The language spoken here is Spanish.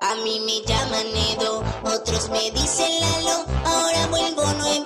A mí me llaman Edo, otros me dicen Lalo, ahora vuelvo nuevamente.